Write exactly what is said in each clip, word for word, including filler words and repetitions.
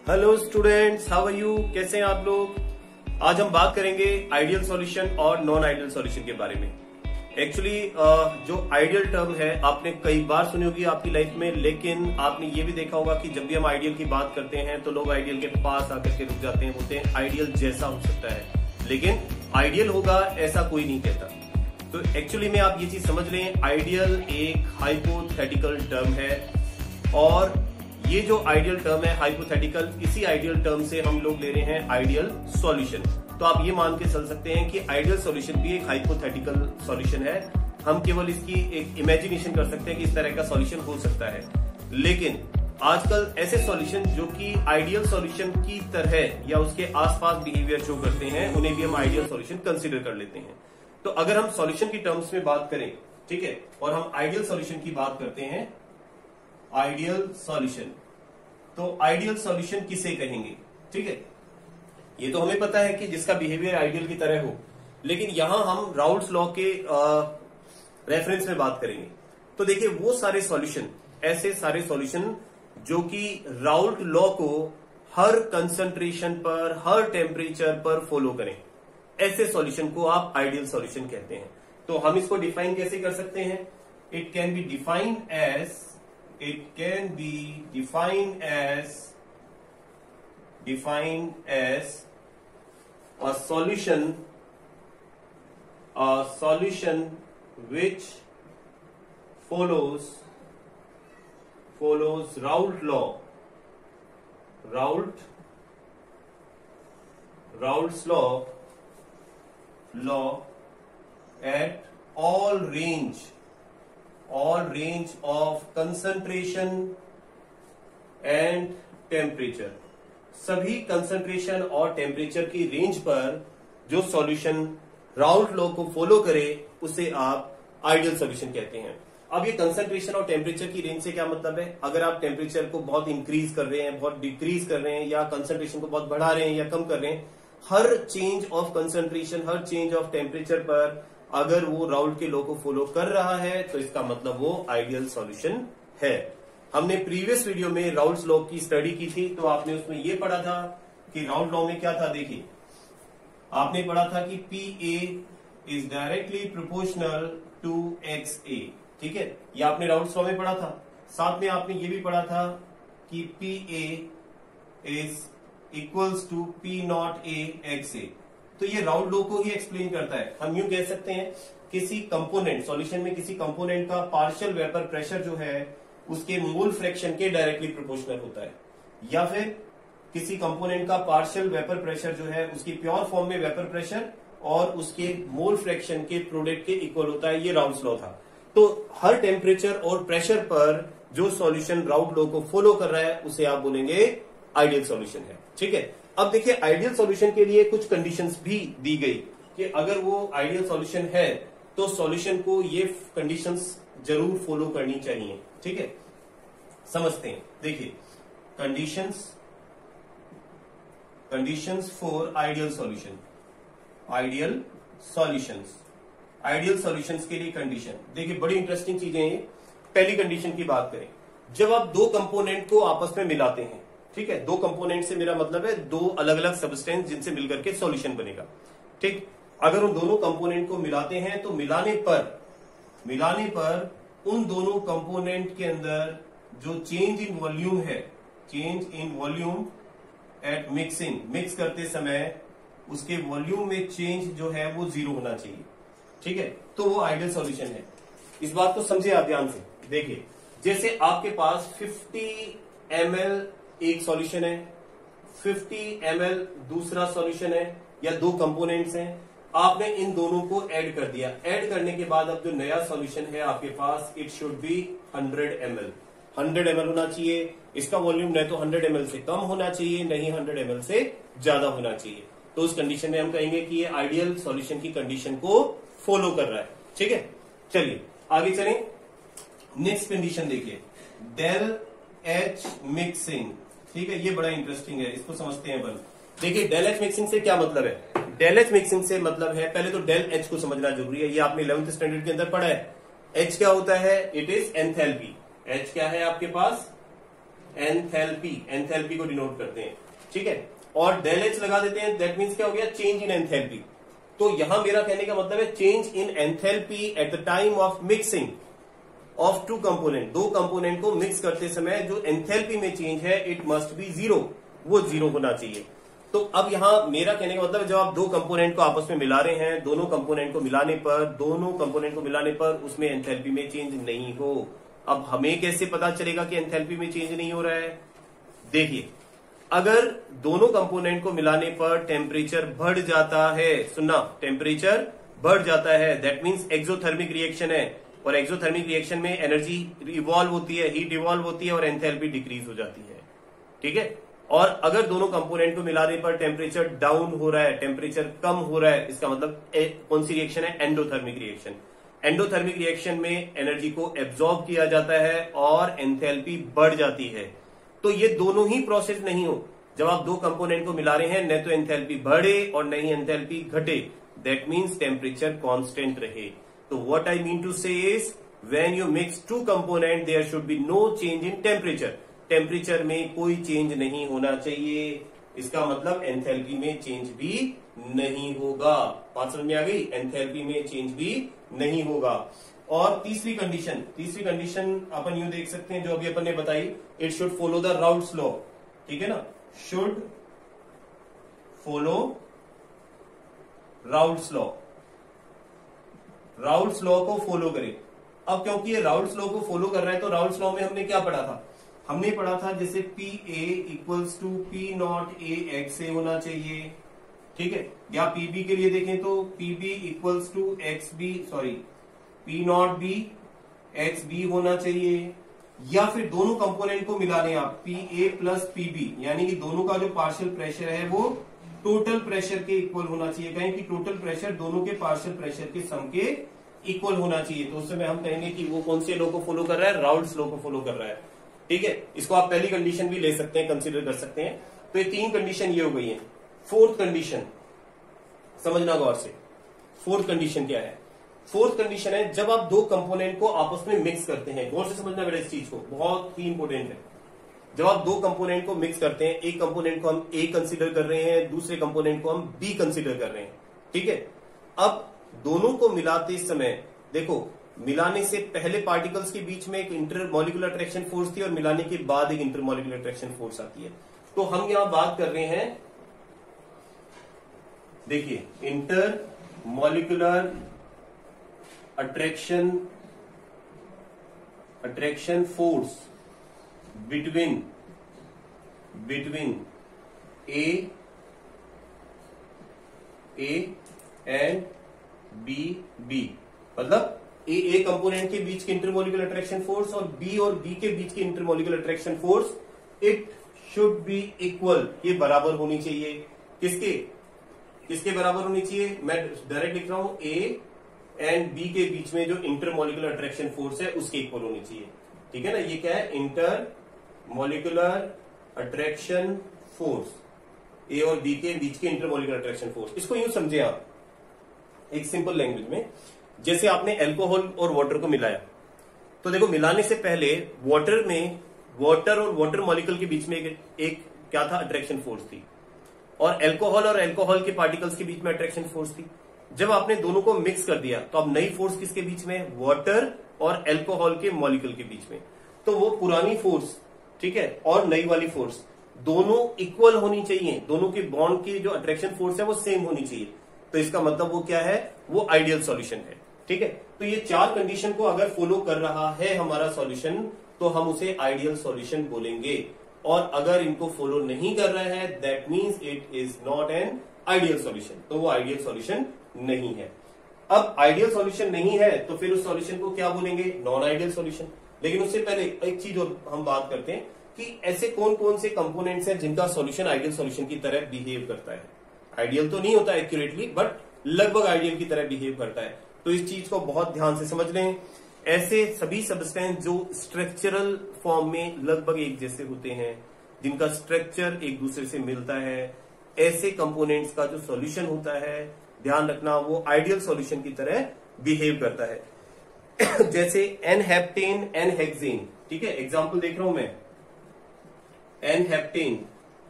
Hello students, how are you? कैसे हैं आप लोग? आज हम बात करेंगे आइडियल सॉल्यूशन और नॉन आइडियल सॉल्यूशन के बारे में। एक्चुअली जो आइडियल टर्म है आपने कई बार सुनी होगी आपकी लाइफ में, लेकिन आपने ये भी देखा होगा कि जब भी हम आइडियल की बात करते हैं तो लोग आइडियल के पास आकर के रुक जाते हैं, बोलते हैं आइडियल जैसा हो सकता है, लेकिन आइडियल होगा ऐसा कोई नहीं कहता। तो एक्चुअली में आप ये चीज समझ लें, आइडियल एक हाइपोथेटिकल टर्म है और ये जो आइडियल टर्म है हाइपोथेटिकल, इसी आइडियल टर्म से हम लोग ले रहे हैं आइडियल सॉल्यूशन। तो आप ये मान के चल सकते हैं कि आइडियल सॉल्यूशन भी एक हाइपोथेटिकल सॉल्यूशन है। हम केवल इसकी एक इमेजिनेशन कर सकते हैं कि इस तरह का सॉल्यूशन हो सकता है, लेकिन आजकल ऐसे सॉल्यूशन जो कि आइडियल सॉल्यूशन की तरह या उसके आसपास बिहेवियर शो करते हैं, उन्हें भी हम आइडियल सॉल्यूशन कंसीडर कर लेते हैं। तो अगर हम सॉल्यूशन की टर्म्स में बात करें, ठीक है, और हम आइडियल सॉल्यूशन की बात करते हैं, आइडियल सॉल्यूशन, तो आइडियल सॉल्यूशन किसे कहेंगे? ठीक है, ये तो हमें पता है कि जिसका बिहेवियर आइडियल की तरह हो, लेकिन यहां हम राउल्ट्स लॉ के रेफरेंस में बात करेंगे। तो देखिए, वो सारे सॉल्यूशन, ऐसे सारे सॉल्यूशन जो कि राउल्ट लॉ को हर कंसंट्रेशन पर, हर टेम्परेचर पर फॉलो करें, ऐसे सॉल्यूशन को आप आइडियल सॉल्यूशन कहते हैं। तो हम इसको डिफाइन कैसे कर सकते हैं? It can be defined as It can be defined as defined as a solution a solution which follows follows Raoult law Raoult Raoult's law law at all range all range of concentration and temperature, सभी concentration और temperature की range पर जो solution Raoult law को follow करे उसे आप ideal solution कहते हैं। अब ये कंसंट्रेशन और टेम्परेचर की रेंज से क्या मतलब है? अगर आप टेम्परेचर को बहुत इंक्रीज कर रहे हैं, बहुत डिक्रीज कर रहे हैं, या कंसंट्रेशन को बहुत बढ़ा रहे हैं या कम कर रहे हैं, हर चेंज ऑफ कंसंट्रेशन, हर चेंज ऑफ टेम्परेचर पर अगर वो राउल्ट के लॉ को फॉलो कर रहा है तो इसका मतलब वो आइडियल सॉल्यूशन है। हमने प्रीवियस वीडियो में राउल्ट्स लॉ की स्टडी की थी, तो आपने उसमें ये पढ़ा था कि राउल्ट लॉ में क्या था। देखिए, आपने पढ़ा था कि P A is directly proportional to X A, ठीक है, ये आपने राउल्ट्स लॉ में पढ़ा था। साथ में आपने ये भी पढ़ा था कि P A is equals to P not A X A. तो ये राउल्ट लॉ को ही एक्सप्लेन करता है। हम यूं कह सकते हैं, किसी कंपोनेंट, सॉल्यूशन में किसी कंपोनेंट का पार्शियल वेपर प्रेशर जो है उसके मोल फ्रैक्शन के डायरेक्टली प्रोपोर्शनल होता है, या फिर किसी कंपोनेंट का पार्शियल वेपर प्रेशर जो है उसकी प्योर फॉर्म में वेपर प्रेशर और उसके मोल फ्रैक्शन के प्रोडक्ट के इक्वल होता है। ये राउल्ट्स लॉ था। तो हर टेम्परेचर और प्रेशर पर जो सॉल्यूशन राउल्ट लॉ को फॉलो कर रहा है उसे आप बोलेंगे आइडियल सॉल्यूशन है। ठीक है, अब देखिए, आइडियल सॉल्यूशन के लिए कुछ कंडीशंस भी दी गई कि अगर वो आइडियल सॉल्यूशन है तो सॉल्यूशन को ये कंडीशंस जरूर फॉलो करनी चाहिए। ठीक है, समझते हैं। देखिए, conditions conditions for ideal solution, ideal solutions ideal solutions के लिए कंडीशन। देखिए, बड़ी इंटरेस्टिंग चीजें हैं। पहली कंडीशन की बात करें, जब आप दो कंपोनेंट को आपस में मिलाते हैं, ठीक है, दो कंपोनेंट से मेरा मतलब है दो अलग अलग सब्सटेंस जिनसे मिलकर के सॉल्यूशन बनेगा। ठीक, अगर उन दोनों कंपोनेंट को मिलाते हैं तो मिलाने पर मिलाने पर उन दोनों कंपोनेंट के अंदर जो चेंज इन वॉल्यूम है, change in volume at mixing, mix करते समय उसके वॉल्यूम में चेंज जो है वो जीरो होना चाहिए। ठीक है, तो वो आइडियल सॉल्यूशन है। इस बात को समझे आप ध्यान से। देखिए, जैसे आपके पास पचास एम एल एक सॉल्यूशन है, पचास एम एल दूसरा सॉल्यूशन है, या दो कंपोनेंट्स हैं, आपने इन दोनों को ऐड कर दिया। ऐड करने के बाद अब जो नया सॉल्यूशन है आपके पास, it should be hundred M L hundred M L होना चाहिए। इसका वॉल्यूम न तो हंड्रेड एम एल से कम होना चाहिए, नहीं हंड्रेड एम एल से ज्यादा होना चाहिए। तो उस कंडीशन में हम कहेंगे कि ये आइडियल सॉल्यूशन की कंडीशन को फॉलो कर रहा है। ठीक है, चलिए आगे चलें। नेक्स्ट कंडीशन देखिए, डेल एच मिक्सिंग। ठीक है, ये बड़ा इंटरेस्टिंग है, इसको समझते हैं अपन। देखिए, डेल एच मिक्सिंग से क्या मतलब है? डेल एच मिक्सिंग से मतलब है, पहले तो डेल एच को समझना जरूरी है। ये आपने इलेवेंथ स्टैंडर्ड के अंदर पढ़ा है। एच क्या होता है? It is enthalpy. एच क्या है आपके पास? एंथैल्पी, एंथैल्पी को डिनोट करते हैं, ठीक है। और डेल एच लगा देते हैं, दैट मीन्स क्या हो गया, चेंज इन एंथैल्पी। तो यहां मेरा कहने का मतलब है change in enthalpy at the time of mixing of two component, दो कंपोनेंट को मिक्स करते समय जो एंथैल्पी में चेंज है इट मस्ट बी जीरो, वो जीरो होना चाहिए। तो अब यहां मेरा कहने का मतलब जब आप दो कंपोनेंट को आपस में मिला रहे हैं, दोनों कंपोनेंट को मिलाने पर दोनों कंपोनेंट को मिलाने पर उसमें एंथैल्पी में चेंज नहीं हो। अब हमें कैसे पता चलेगा कि एंथैल्पी में चेंज नहीं हो रहा है? देखिए, अगर दोनों कंपोनेंट को मिलाने पर टेम्परेचर बढ़ जाता है, सुनना, टेम्परेचर बढ़ जाता है, दैट मीन्स एक्सोथर्मिक रिएक्शन है, और एक्सोथर्मिक रिएक्शन में एनर्जी इवॉल्व होती है, हीट इवॉल्व होती है और एंथैल्पी डिक्रीज हो जाती है, ठीक है। और अगर दोनों कंपोनेंट को मिलाने पर टेम्परेचर डाउन हो रहा है, टेम्परेचर कम हो रहा है, इसका मतलब कौन सी रिएक्शन है? Endothermic reaction. एंडोथर्मिक रिएक्शन में एनर्जी को एब्जॉर्ब किया जाता है और एंथैल्पी बढ़ जाती है। तो ये दोनों ही प्रोसेस नहीं हो, जब आप दो कंपोनेंट को मिला रहे हैं न तो एंथैल्पी बढ़े और न ही एंथैल्पी घटे, दैट मीन्स टेम्परेचर कांस्टेंट रहे। तो what I mean to say is when you mix two component there should be no change in temperature, temperature में कोई चेंज नहीं होना चाहिए। इसका मतलब एंथैल्पी में चेंज भी नहीं होगा। बात समझ में आ गई? एंथैल्पी में चेंज भी नहीं होगा। और तीसरी कंडीशन, तीसरी कंडीशन अपन यूं देख सकते हैं जो अभी अपन ने बताई, it should follow the Raoult's law, ठीक है ना, should follow Raoult's law, Raoult's law को फॉलो करे। अब क्योंकि ये राउल्ट्स लॉ को फॉलो कर रहा है तो राउल्ट्स लॉ में हमने क्या पढ़ा था? हमने पढ़ा था जैसे P A equals to P not A X A होना चाहिए, ठीक है। या पीबी के लिए देखें तो PB equals to X B, sorry P not B X B होना चाहिए। या फिर दोनों कंपोनेंट को मिला लें आप, पी ए प्लस पीबी, यानी कि दोनों का जो पार्शियल प्रेशर है वो टोटल प्रेशर के इक्वल होना चाहिए। कहें कि टोटल प्रेशर दोनों के पार्शियल प्रेशर के सम के इक्वल होना चाहिए, तो उस समय हम कहेंगे कि वो कौन से लॉ को फॉलो कर रहा है? राउल्ट्स लॉ को फॉलो कर रहा है, ठीक है। इसको आप पहली कंडीशन भी ले सकते हैं, कंसीडर कर सकते हैं। तो ये तीन कंडीशन ये हो गई है। फोर्थ कंडीशन समझना गौर से, फोर्थ कंडीशन क्या है? फोर्थ कंडीशन है जब आप दो कंपोनेंट को आपस में मिक्स करते हैं। गौर से समझना बेटा इस चीज को, बहुत ही इंपॉर्टेंट है। जब आप दो कंपोनेंट को मिक्स करते हैं, एक कंपोनेंट को हम ए कंसीडर कर रहे हैं, दूसरे कंपोनेंट को हम बी कंसीडर कर रहे हैं, ठीक है। अब दोनों को मिलाते समय देखो, मिलाने से पहले पार्टिकल्स के बीच में एक इंटरमॉलिक्यूलर अट्रैक्शन फोर्स थी और मिलाने के बाद एक इंटरमॉलिक्यूलर अट्रैक्शन फोर्स आती है। तो हम यहां बात कर रहे हैं, देखिए, intermolecular attraction attraction force between between A A and B B, मतलब ए ए कंपोनेंट के बीच की इंटरमॉलिक्यूलर अट्रैक्शन फोर्स और बी और बी के बीच की intermolecular attraction force, it should be equal, ये बराबर होनी चाहिए। किसके किसके बराबर होनी चाहिए? मैं डायरेक्ट लिख रहा हूं, ए एंड बी के बीच में जो इंटरमॉलिक्यूलर अट्रैक्शन फोर्स है उसके इक्वल होनी चाहिए, ठीक है ना। ये क्या है? इंटरमॉलिक्यूलर अट्रैक्शन फोर्स, ए और बी के बीच के इंटरमॉलिक्यूलर अट्रैक्शन फोर्स। इसको यूं समझे आप एक सिंपल लैंग्वेज में, जैसे आपने अल्कोहल और वाटर को मिलाया, तो देखो मिलाने से पहले वाटर में वाटर और वाटर मॉलिक्यूल के बीच में एक, एक क्या था? अट्रैक्शन फोर्स थी, और अल्कोहल और अल्कोहल के पार्टिकल्स के बीच में अट्रैक्शन फोर्स थी। जब आपने दोनों को मिक्स कर दिया तो अब नई फोर्स किसके बीच में? वाटर और अल्कोहल के मॉलिक्यूल के बीच में। तो वो पुरानी फोर्स, ठीक है, और नई वाली फोर्स दोनों इक्वल होनी चाहिए, दोनों के बॉन्ड की जो अट्रैक्शन फोर्स है वो सेम होनी चाहिए। तो इसका मतलब वो क्या है? वो आइडियल सॉल्यूशन है, ठीक है। तो ये चार कंडीशन को अगर फॉलो कर रहा है हमारा सॉल्यूशन तो हम उसे आइडियल सॉल्यूशन बोलेंगे, और अगर इनको फॉलो नहीं कर रहा है that means it is not an ideal solution, तो वो आइडियल सॉल्यूशन नहीं है। अब आइडियल सॉल्यूशन नहीं है तो फिर उस सॉल्यूशन को क्या बोलेंगे? Non ideal solution. लेकिन उससे पहले एक चीज और हम बात करते हैं कि ऐसे कौन कौन से कंपोनेंट्स हैं जिनका सॉल्यूशन आइडियल सॉल्यूशन की तरह बिहेव करता है। आइडियल तो नहीं होता एक्यूरेटली, बट लगभग आइडियल की तरह बिहेव करता है। तो इस चीज को बहुत ध्यान से समझ लें। ऐसे सभी सब्सटेंस जो स्ट्रक्चरल फॉर्म में लगभग एक जैसे होते हैं, जिनका स्ट्रक्चर एक दूसरे से मिलता है, ऐसे कंपोनेंट्स का जो सॉल्यूशन होता है, ध्यान रखना, वो आइडियल सॉल्यूशन की तरह बिहेव करता है। जैसे एन हेप्टेन, एन हेक्सेन, ठीक है। एग्जांपल देख रहा हूं मैं, n heptane,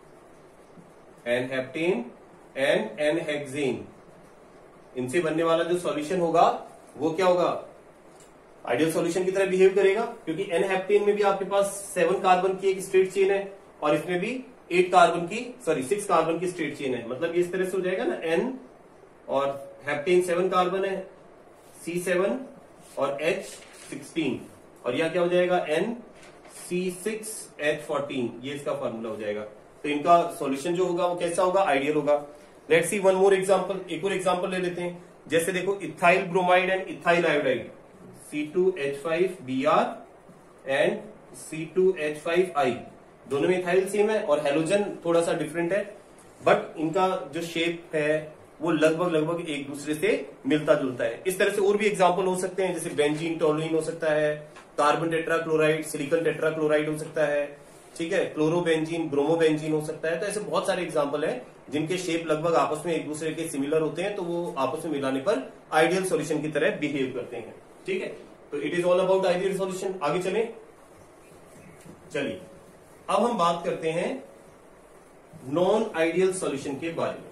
n heptane and n hexane, इनसे बनने वाला जो सॉल्यूशन होगा वो क्या होगा, आइडियल सॉल्यूशन की तरह बिहेव करेगा, क्योंकि एन हेप्टेन में भी आपके पास सेवन कार्बन की एक स्ट्रेट चेन है और इसमें भी एट कार्बन की सॉरी सिक्स कार्बन की स्ट्रेट चेन है। मतलब ये इस तरह से हो जाएगा ना, एन और हेप्टेन सेवन कार्बन है, सी सेवन और एच सिक्सटीन, और यहां क्या हो जाएगा, n C six H fourteen, ये इसका फॉर्मूला हो जाएगा। तो इनका सॉल्यूशन जो होगा वो कैसा होगा, आइडियल होगा। Let's see one more example, एक और एग्जांपल ले लेते हैं। जैसे देखो ethyl bromide and ethyl iodide, C two H five B R and C two H five I, दोनों में इथाइल सेम है और हेलोजन थोड़ा सा डिफरेंट है, बट इनका जो शेप है वो लगभग लगभग एक दूसरे से मिलता जुलता है। इस तरह से और भी एग्जांपल हो सकते हैं, जैसे बेंजीन टोलुइन हो सकता है, कार्बन टेट्राक्लोराइड सिलिकॉन टेट्राक्लोराइड हो सकता है, ठीक है, क्लोरोबेंजीन ब्रोमोबेंजीन हो सकता है। तो ऐसे बहुत सारे एग्जांपल हैं जिनके शेप लगभग आपस में एक दूसरे के सिमिलर होते हैं, तो वो आपस में मिलाने पर आइडियल सॉल्यूशन की तरह बिहेव करते हैं। ठीक है, तो it is all about ideal solution. आगे चलें, चलिए अब हम बात करते हैं नॉन आइडियल सॉल्यूशन के बारे में।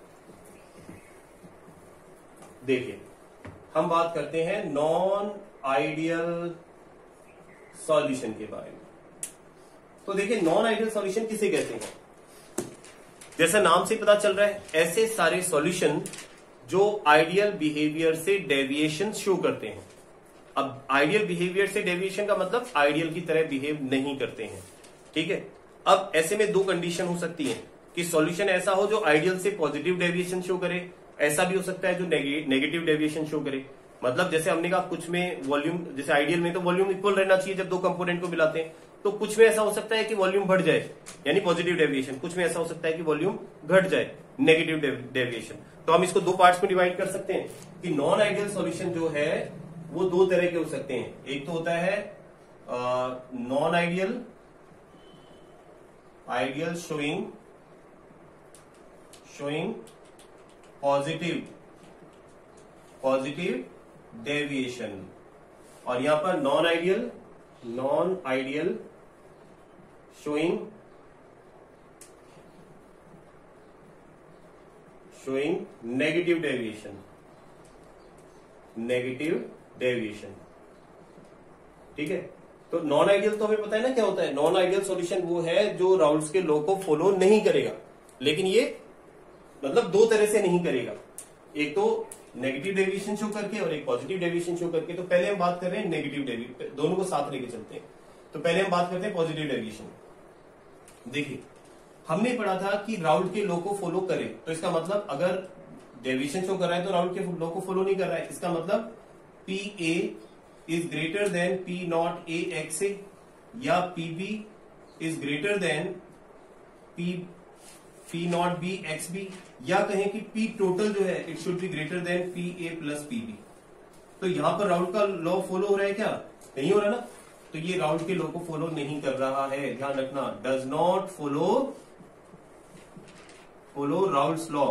देखिए हम बात करते हैं नॉन आइडियल सॉल्यूशन के बारे में। तो देखिए नॉन आइडियल सॉल्यूशन किसे कहते हैं, जैसा नाम से पता चल रहा है, ऐसे सारे सॉल्यूशन जो आइडियल बिहेवियर से डेविएशन शो करते हैं। अब आइडियल बिहेवियर से डेविएशन का मतलब आइडियल की तरह बिहेव नहीं करते हैं। ठीक है, अब ऐसे में दो कंडीशन हो सकती है कि सॉल्यूशन ऐसा हो जो आइडियल से पॉजिटिव डेविएशन शो करे, ऐसा भी हो सकता है जो नेगेटिव डेविएशन शो करे। मतलब जैसे हमने कहा कुछ में वॉल्यूम, जैसे आइडियल में तो वॉल्यूम इक्वल रहना चाहिए जब दो कंपोनेंट को मिलाते हैं, तो कुछ में ऐसा हो सकता है कि वॉल्यूम बढ़ जाए यानी पॉजिटिव डेविएशन, कुछ में ऐसा हो सकता है कि वॉल्यूम घट जाए नेगेटिव डेविएशन। तो हम इसको दो पार्ट्स में डिवाइड कर सकते हैं कि नॉन आइडियल सॉल्यूशन जो है वो दो तरह के हो सकते हैं। एक तो होता है non ideal, ideal showing showing positive positive deviation, और यहां पर non ideal non ideal showing showing negative deviation negative deviation. ठीक है, तो नॉन आइडियल तो हमें पता है ना क्या होता है। नॉन आइडियल सॉल्यूशन वो है जो राउल्स के लॉ को फॉलो नहीं करेगा, लेकिन ये मतलब दो तरह से नहीं करेगा, एक तो नेगेटिव डेविएशन शो करके और एक पॉजिटिव डेविएशन शो करके। तो पहले हम बात कर रहे हैं नेगेटिव डेविएशन, दोनों को साथ लेके चलते हैं। तो पहले हम बात करते हैं पॉजिटिव डेविएशन। देखिए हमने पढ़ा था कि राउल्ट के लॉ को फॉलो करे, तो इसका मतलब अगर डेविएशन शो कर रहा है तो राउल्ट के लॉ को फॉलो नहीं कर रहा है। इसका मतलब P A is greater than P not A X A, या P B is greater than P P not B X B, या कहें कि पी टोटल जो है it should be greater than P A plus P B. तो यहां पर Raoult का लॉ फॉलो हो रहा है क्या, नहीं हो रहा ना। तो ये राउल्ट के लॉ को फॉलो नहीं कर रहा है, ध्यान रखना, does not follow follow Raoult's law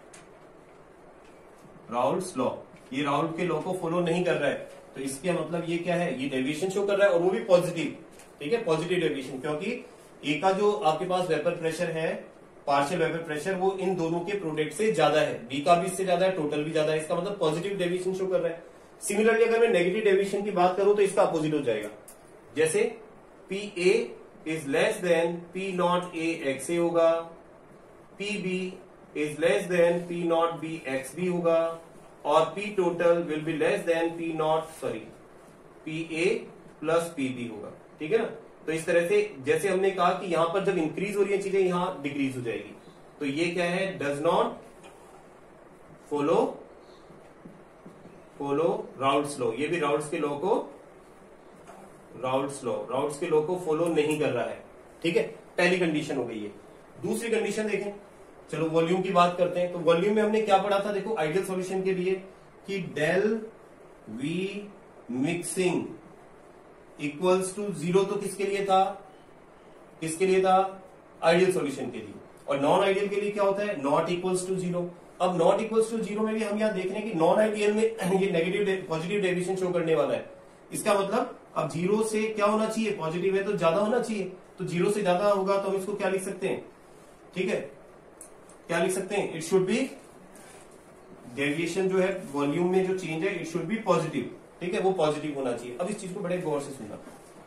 Raoult's law ये राउल्ट के लॉ को फॉलो नहीं कर रहा है। तो इसका मतलब ये क्या है, ये डेविएशन शो कर रहा है और वो भी पॉजिटिव। ठीक है, पॉजिटिव डेविएशन, क्योंकि ए का जो आपके पास वेपर प्रेशर है, पार्शियल वेपर प्रेशर, वो इन दोनों के प्रोडक्ट से ज्यादा है, बी का भी इससे ज्यादा है, टोटल भी ज्यादा है। इसका मतलब पॉजिटिव डेविएशन शो कर रहा है। सिमिलरली अगर मैं नेगेटिव डेविएशन की बात करूं तो इसका अपोजिट हो जाएगा। जैसे P A is less than P not A X A होगा, P B is less than P not B X B होगा, और P total will be less than P naught sorry P A plus P B होगा। ठीक है ना। तो इस तरह से जैसे हमने कहा कि यहां पर जब इंक्रीज हो रही है चीजें, यहां डिक्रीज हो जाएगी। तो ये क्या है, does not follow follow Raoult's law. ये भी राउल्ट्स के लॉ को राउल्ट्स लॉ राउल्ट्स के लॉ को फॉलो नहीं कर रहा है। ठीक है, पहली कंडीशन हो गई है। दूसरी कंडीशन देखें, चलो वॉल्यूम की बात करते हैं। तो वॉल्यूम में हमने क्या पढ़ा था, देखो आइडियल सॉल्यूशन के लिए कि del V mixing equals to zero. तो किसके लिए था, किसके लिए था, आइडियल सॉल्यूशन के लिए। और नॉन आइडियल के लिए क्या होता है, नॉट इक्वल्स टू जीरो। अब नॉट इक्वल्स टू जीरो में भी हम यहां देख रहे हैं कि नॉन आइडियल में ये नेगेटिव पॉजिटिव डेविएशन शो करने वाला है। इसका मतलब अब जीरो से क्या होना चाहिए, पॉजिटिव है तो ज्यादा होना चाहिए। तो जीरो से ज्यादा होगा तो हम इसको क्या लिख सकते हैं, ठीक है, क्या लिख सकते हैं, इट शुड बी, डेविएशन जो है वॉल्यूम में जो चेंज है इट शुड बी पॉजिटिव, ठीक है, वो पॉजिटिव होना चाहिए। अब इस चीज को बड़े गौर से सुनना।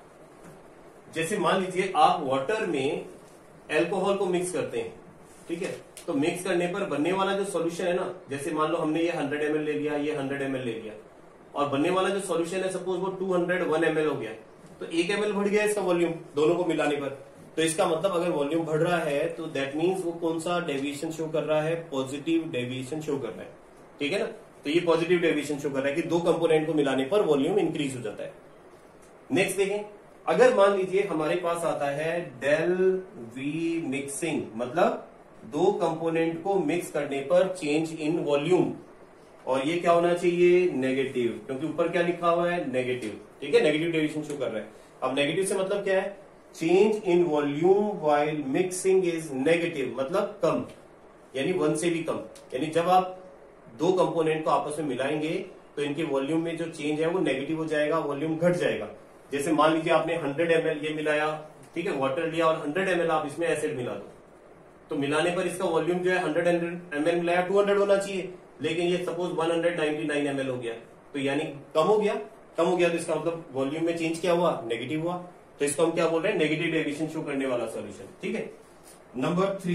जैसे मान लीजिए आप वाटर में एल्कोहल को मिक्स करते हैं, ठीक है, तो मिक्स करने पर बनने वाला जो सॉल्यूशन है ना, जैसे मान लो हमने ये हंड्रेड एम एल ले लिया, ये हंड्रेड एम एल ले लिया, और बनने वाला जो सॉल्यूशन है सपोज वो two hundred one M L हो गया, तो एक एम एल बढ़ गया इसका वॉल्यूम दोनों को मिलाने पर। तो इसका मतलब अगर वॉल्यूम बढ़ रहा है तो दैट मीन्स वो कौन सा डेविएशन शो कर रहा है, पॉजिटिव डेविएशन शो कर रहा है, ठीक है ना। तो ये पॉजिटिव डेविएशन शो कर रहा है कि दो कंपोनेंट को मिलाने पर वॉल्यूम इंक्रीज हो जाता है। नेक्स्ट देखें, अगर मान लीजिए हमारे पास आता है डेल वी मिक्सिंग, मतलब दो कंपोनेंट को मिक्स करने पर चेंज इन वॉल्यूम, और ये क्या होना चाहिए, नेगेटिव, क्योंकि ऊपर क्या लिखा हुआ है, नेगेटिव, ठीक है, नेगेटिव डेविएशन शो कर रहा है। अब नेगेटिव से मतलब क्या है, change in volume while mixing is negative, मतलब कम, यानी वन से भी कम, यानी जब आप दो कंपोनेंट को आपस में मिलाएंगे तो इनके वॉल्यूम में जो चेंज है वो नेगेटिव हो जाएगा, वॉल्यूम घट जाएगा। जैसे मान लीजिए आपने हंड्रेड एम एल ये मिलाया, ठीक है, वाटर लिया, और हंड्रेड एम एल आप इसमें एसिड मिला दो, तो मिलाने पर इसका वॉल्यूम जो है हंड्रेड एम एल मिलाया टू हंड्रेड होना चाहिए, लेकिन ये suppose one ninety nine M L हो गया, तो यानी कम हो गया, कम हो गया तो इसका मतलब वॉल्यूम में चेंज क्या हुआ, नेगेटिव हुआ। तो इसको हम क्या बोल रहे हैं, नेगेटिव डेविएशन शो करने वाला सॉल्यूशन, ठीक है। नंबर थ्री,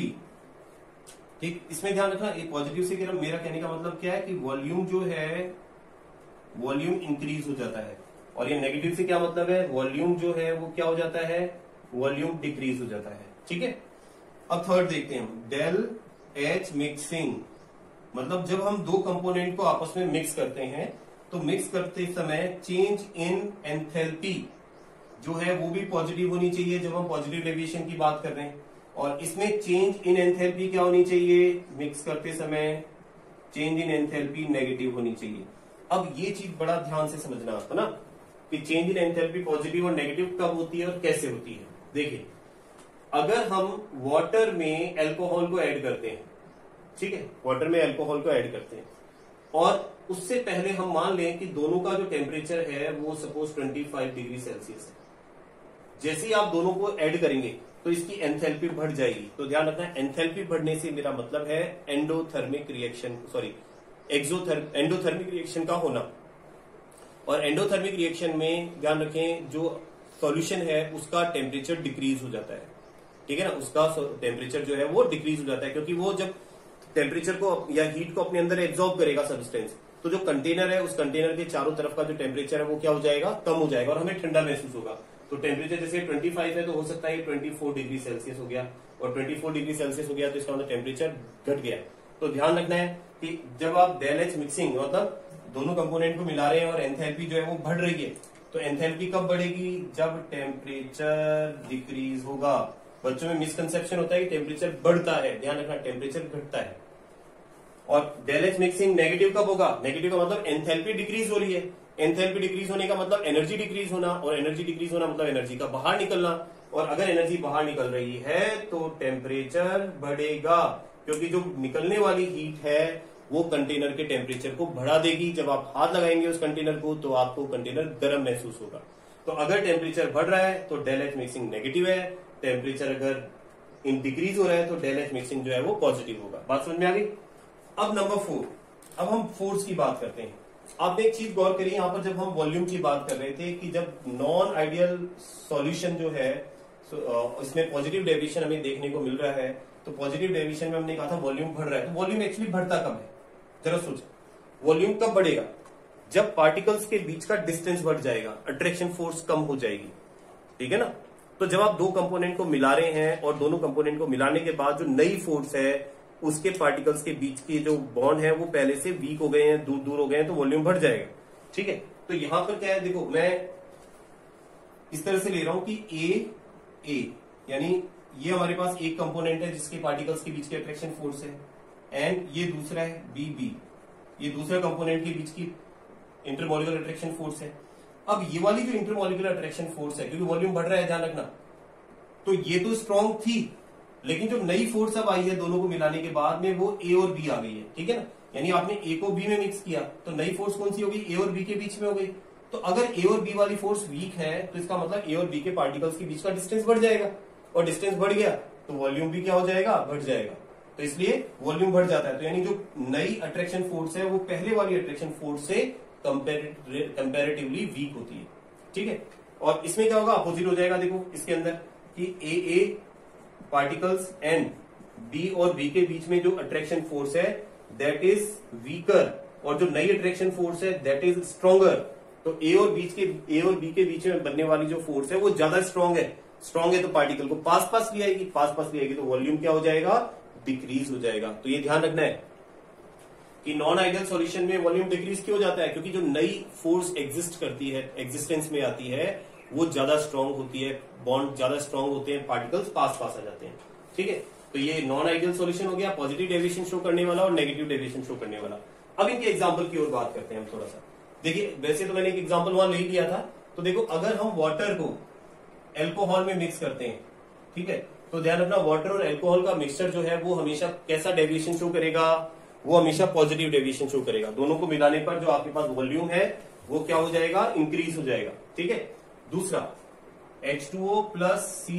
ठीक, इसमें ध्यान रखना, ये पॉजिटिव से मेरा कहने का मतलब क्या है कि वॉल्यूम जो है वॉल्यूम इंक्रीज हो जाता है, और ये नेगेटिव से क्या मतलब है, वॉल्यूम जो है वो क्या हो जाता है, वॉल्यूम डिक्रीज हो जाता है, ठीक है। अब थर्ड देखते हैं हम, डेल एच मिक्सिंग, मतलब जब हम दो कंपोनेंट को आपस में मिक्स करते हैं तो मिक्स करते समय चेंज इन एंथैल्पी जो है वो भी पॉजिटिव होनी चाहिए जब हम पॉजिटिव डेविएशन की बात कर रहे हैं, और इसमें चेंज इन एंथैल्पी क्या होनी चाहिए, मिक्स करते समय चेंज इन एंथैल्पी नेगेटिव होनी चाहिए। अब ये चीज बड़ा ध्यान से समझना आपको ना कि चेंज इन एंथैल्पी पॉजिटिव और नेगेटिव कब होती है और कैसे होती है। देखिए, अगर हम वाटर में अल्कोहल को ऐड करते हैं, ठीक है, वाटर में अल्कोहल को ऐड करते हैं, और उससे पहले हम मान लें कि दोनों का जो टेम्परेचर है वो सपोज पच्चीस डिग्री सेल्सियस है। जैसे ही आप दोनों को ऐड करेंगे तो इसकी एंथैल्पी बढ़ जाएगी। तो ध्यान रखना, एंथैल्पी बढ़ने से मेरा मतलब है endothermic reaction, sorry exotherm endothermic reaction का होना। और एंडोथर्मिक रिएक्शन में ध्यान रखें, जो सॉल्यूशन है उसका टेम्परेचर डिक्रीज हो जाता है, ठीक है ना, उसका टेम्परेचर जो है वो डिक्रीज हो जाता है, क्योंकि वो जब टेम्परेचर को या हीट को अपने अंदर एब्जॉर्ब करेगा सब्सटेंस, तो जो कंटेनर है उस कंटेनर के चारों तरफ का जो टेम्परेचर है वो क्या हो जाएगा, कम हो जाएगा, और हमें ठंडा महसूस होगा। तो टेम्परेचर जैसे पच्चीस है तो हो सकता है चौबीस डिग्री सेल्सियस हो गया, और चौबीस डिग्री सेल्सियस हो गया तो इसका मतलब टेम्परेचर घट गया। तो ध्यान रखना है कि जब आप डेल एच मिक्सिंग मतलब दोनों कंपोनेंट को मिला रहे हैं और एंथैल्पी जो है वो बढ़ रही है, तो एंथैल्पी कब बढ़ेगी, जब टेम्परेचर डिक्रीज होगा। बच्चों में मिसकंसेप्शन होता है कि टेम्परेचर बढ़ता है, ध्यान रखना टेम्परेचर घटता है। और डेल एच मिक्सिंग नेगेटिव कब होगा, नेगेटिव का मतलब एंथैल्पी डिक्रीज हो रही है, एंथैल्पी डिक्रीज होने का मतलब एनर्जी डिक्रीज होना, और एनर्जी डिक्रीज होना मतलब एनर्जी का बाहर निकलना, और अगर एनर्जी बाहर निकल रही है तो टेम्परेचर बढ़ेगा, क्योंकि जो निकलने वाली हीट है वो कंटेनर के टेम्परेचर को बढ़ा देगी। जब आप हाथ लगाएंगे उस कंटेनर को तो आपको कंटेनर गर्म महसूस होगा। तो अगर टेम्परेचर बढ़ रहा है तो डेल एच मिक्सिंग नेगेटिव है, टेम्परेचर अगर इन डिक्रीज हो रहा है तो डेल एच मिक्सिंग जो है वो पॉजिटिव होगा। बात समझ में आ गई। अब नंबर फोर, अब हम फोर्स की बात करते हैं। आपने एक चीज गौर करी यहाँ पर, जब हम वॉल्यूम की बात कर रहे थे कि जब नॉन आइडियल सॉल्यूशन जो है इसमें पॉजिटिव डेविएशन हमें देखने को मिल रहा है, तो पॉजिटिव डेविएशन में हमने कहा था वॉल्यूम बढ़ रहा है। तो वॉल्यूम एक्चुअली बढ़ता कब है, जरा सोच, वॉल्यूम कब बढ़ेगा, जब पार्टिकल्स के बीच का डिस्टेंस बढ़ जाएगा, अट्रैक्शन फोर्स कम हो जाएगी, ठीक है ना। तो जब आप दो कंपोनेंट को मिला रहे हैं और दोनों कंपोनेंट को मिलाने के बाद जो नई फोर्स है उसके पार्टिकल्स के बीच के जो बॉन्ड है वो पहले से वीक हो गए हैं, दूर दूर हो गए हैं, तो वॉल्यूम बढ़ जाएगा, ठीक है। तो यहां पर क्या है, देखो मैं इस तरह से ले रहा हूं कि ए ए यानी ये हमारे पास एक कंपोनेंट है जिसके पार्टिकल्स के बीच की अट्रैक्शन फोर्स है, एंड ये दूसरा है बी बी, ये दूसरा कंपोनेंट के बीच की इंटरमॉलिक्यूलर अट्रैक्शन फोर्स है। अब ये वाली जो इंटरमॉलिक्यूलर अट्रैक्शन फोर्स है, क्योंकि वॉल्यूम बढ़ रहा है ध्यान रखना, तो ये तो स्ट्रांग थी, लेकिन जो नई फोर्स अब आई है दोनों को मिलाने के बाद में वो ए और बी आ गई है, ठीक है ना। यानी आपने ए को बी में मिक्स किया तो नई फोर्स कौन सी हो गई, ए और बी के बीच में हो गई। तो तो अगर ए और बी वाली फोर्स वीक है तो इसका मतलब ए और बी के पार्टिकल्स के बीच का डिस्टेंस बढ़ जाएगा, और डिस्टेंस बढ़ गया तो वॉल्यूम भी क्या हो जाएगा, बढ़ जाएगा। तो इसलिए वॉल्यूम बढ़ जाता है। तो यानी जो नई अट्रैक्शन फोर्स है वो पहले वाली अट्रैक्शन फोर्स से कंपैरेटिवली वीक होती है, ठीक है। और इसमें क्या होगा, अपोजिट हो जाएगा। देखो इसके अंदर कि A A particles and B और बी के बीच में जो अट्रैक्शन फोर्स है दैट इज वीकर, और जो नई अट्रैक्शन फोर्स है दैट इज स्ट्रॉन्गर। तो ए और बीच के ए और बी के बीच में बनने वाली जो फोर्स है वो ज्यादा स्ट्रॉन्ग है। स्ट्रॉन्ग है तो पार्टिकल को पास पास ले आएगी, पास पास ले आएगी तो वॉल्यूम क्या हो जाएगा, डिक्रीज हो जाएगा। तो ये ध्यान रखना है कि नॉन आइडियल सॉल्यूशन में वॉल्यूम डिक्रीज क्यों जाता है, क्योंकि जो नई फोर्स एग्जिस्ट करती है, एग्जिस्टेंस में आती है, वो ज्यादा स्ट्रॉन्ग होती है, बॉन्ड ज्यादा स्ट्रॉन्ग होते हैं, पार्टिकल्स पास पास आ जाते हैं, ठीक है। तो ये नॉन आइडियल सॉल्यूशन हो गया, पॉजिटिव डेविएशन शो करने वाला और नेगेटिव डेविएशन शो करने वाला। अब इनके एग्जाम्पल की ओर बात करते हैं हम थोड़ा सा। देखिए वैसे तो मैंने एक एग्जाम्पल वहां ले लिया था। तो देखो अगर हम वाटर को एल्कोहल में मिक्स करते हैं, ठीक है, तो ध्यान रखना वाटर और एल्कोहल का मिक्सचर जो है वो हमेशा कैसा डेविएशन शो करेगा, वो हमेशा पॉजिटिव डेविएशन शो करेगा। दोनों को मिलाने पर जो आपके पास वॉल्यूम है वो क्या हो जाएगा, इंक्रीज हो जाएगा, ठीक है। दूसरा H two O plus C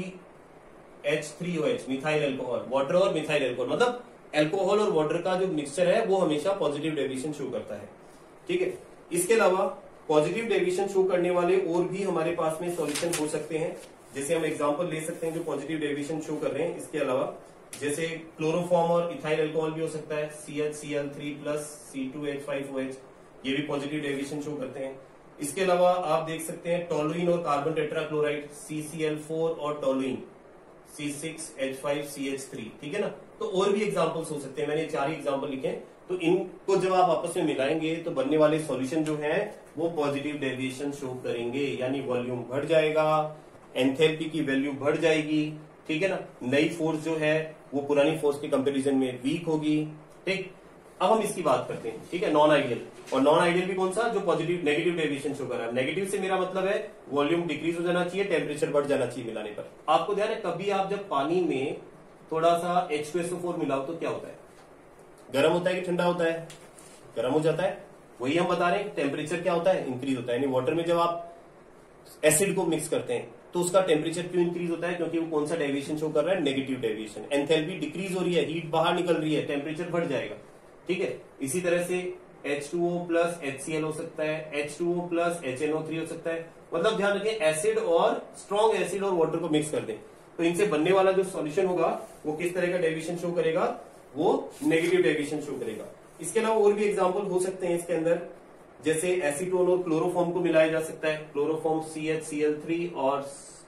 H three O H methyl alcohol, water और मिथाइल एल्कोहल, मतलब एल्कोहल और वाटर का जो मिक्सचर है वो हमेशा पॉजिटिव डेविएशन शो करता है, ठीक है। इसके अलावा पॉजिटिव डेविएशन शो करने वाले और भी हमारे पास में सॉल्यूशन हो सकते हैं। जैसे हम एग्जांपल ले सकते हैं जो पॉजिटिव डेविएशन शो कर रहे हैं। इसके अलावा जैसे क्लोरोफॉर्म और इथाइल एल्कोहल भी हो सकता है, C H C L three plus C two H five O H, ये भी पॉजिटिव डेविएशन शो करते हैं। इसके अलावा आप देख सकते हैं टोलुइन और carbon tetrachloride, C C L four और toluene, C six H five C H three, ठीक है ना। तो और भी एग्जांपल्स हो सकते हैं, मैंने चार ही एग्जांपल लिखे हैं। तो इनको जब आप आपस में मिलाएंगे तो बनने वाले सॉल्यूशन जो है वो पॉजिटिव डेविएशन शो करेंगे, यानी वॉल्यूम बढ़ जाएगा, एंथैल्पी की वैल्यू बढ़ जाएगी, ठीक है ना। नई फोर्स जो है वो पुरानी फोर्स के कंपैरिजन में वीक होगी, ठीक। अब हम इसकी बात करते हैं, ठीक है, नॉन आइडियल। और नॉन आइडियल भी कौन सा, जो पॉजिटिव नेगेटिव डेविएशन शो कर रहा है। नेगेटिव से मेरा मतलब है वॉल्यूम डिक्रीज हो जाना चाहिए, टेम्परेचर बढ़ जाना चाहिए मिलाने पर। आपको ध्यान है कभी आप जब पानी में थोड़ा सा H two S O four मिलाओ तो क्या होता है, गर्म होता है कि ठंडा होता है, गर्म हो जाता है। वही हम बता रहे हैं टेम्परेचर क्या होता है, इंक्रीज होता है। यानी वाटर में जब आप एसिड को मिक्स करते हैं तो उसका टेम्परेचर क्यों इंक्रीज होता है, क्योंकि वो कौन सा डेविएशन शो कर रहा है, नेगेटिव डेविएशन। एंथैल्पी डिक्रीज हो रही है, हीट बाहर निकल रही है, टेम्परेचर बढ़ जाएगा, ठीक है। इसी तरह से H two O plus H C L हो सकता है, H two O plus H N O three हो सकता है। मतलब ध्यान रखें एसिड और स्ट्रॉन्ग एसिड और वाटर को मिक्स कर दें तो इनसे बनने वाला जो सॉल्यूशन होगा वो किस तरह का डेविएशन शो करेगा, वो नेगेटिव डेविएशन शो करेगा। इसके अलावा और भी एग्जांपल हो सकते हैं इसके अंदर, जैसे एसीटोन और क्लोरोफॉर्म को मिलाया जा सकता है। Chloroform C H C L three और